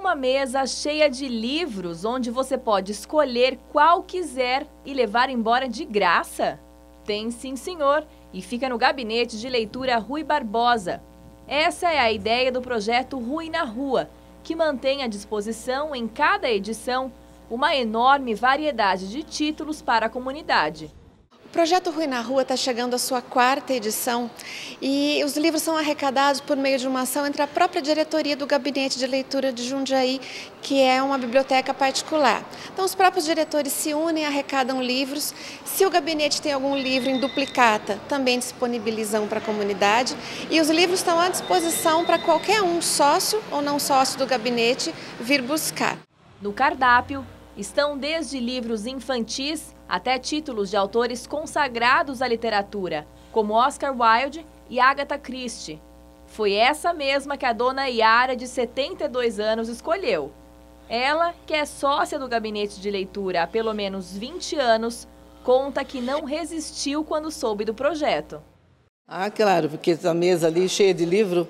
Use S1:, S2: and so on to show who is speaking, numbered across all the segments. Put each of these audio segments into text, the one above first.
S1: uma mesa cheia de livros onde você pode escolher qual quiser e levar embora de graça? Tem sim, senhor, e fica no Gabinete de Leitura Rui Barbosa. Essa é a ideia do projeto Rui na Rua, que mantém à disposição em cada edição uma enorme variedade de títulos para a comunidade.
S2: O projeto Rui na Rua está chegando à sua 4ª edição e os livros são arrecadados por meio de uma ação entre a própria diretoria do Gabinete de Leitura de Jundiaí, que é uma biblioteca particular. Então os próprios diretores se unem e arrecadam livros. Se o gabinete tem algum livro em duplicata, também disponibilizam para a comunidade. E os livros estão à disposição para qualquer um, sócio ou não sócio do gabinete, vir buscar.
S1: No cardápio estão desde livros infantis até títulos de autores consagrados à literatura, como Oscar Wilde e Agatha Christie. Foi essa mesma que a dona Yara, de 72 anos, escolheu. Ela, que é sócia do Gabinete de Leitura há pelo menos 20 anos, conta que não resistiu quando soube do projeto.
S3: Ah, claro, porque a mesa ali cheia de livro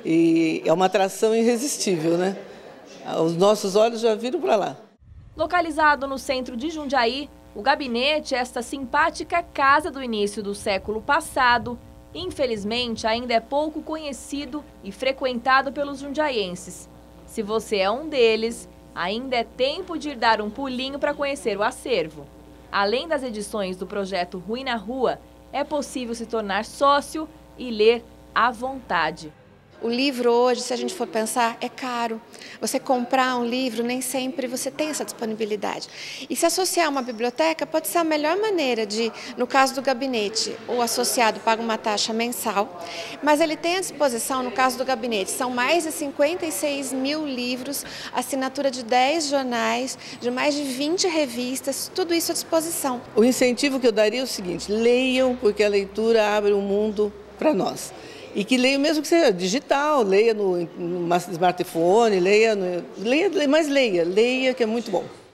S3: e é uma atração irresistível, né? Os nossos olhos já viram para lá.
S1: Localizado no centro de Jundiaí, o gabinete é esta simpática casa do início do século passado, infelizmente ainda é pouco conhecido e frequentado pelos jundiaenses. Se você é um deles, ainda é tempo de ir dar um pulinho para conhecer o acervo. Além das edições do projeto Rui na Rua, é possível se tornar sócio e ler à vontade.
S2: O livro hoje, se a gente for pensar, é caro. Você comprar um livro, nem sempre você tem essa disponibilidade. E se associar a uma biblioteca pode ser a melhor maneira de, no caso do gabinete, o associado paga uma taxa mensal, mas ele tem à disposição, no caso do gabinete, são mais de 56 mil livros, assinatura de 10 jornais, de mais de 20 revistas, tudo isso à disposição.
S3: O incentivo que eu daria é o seguinte: leiam, porque a leitura abre um mundo para nós. E que leia mesmo que seja digital, leia no smartphone, leia, mas leia que é muito bom.